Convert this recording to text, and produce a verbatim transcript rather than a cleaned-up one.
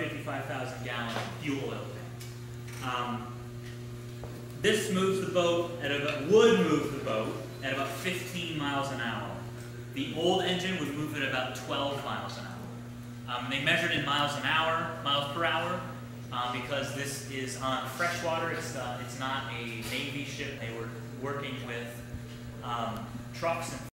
fifty-five thousand gallon fuel oil tank. Um, this moves the boat at about, would move the boat at about fifteen miles an hour. The old engine would move it about twelve miles an hour. Um, they measured in miles an hour, miles per hour, uh, because this is on freshwater. It's uh, it's not a Navy ship. They were working with um, trucks and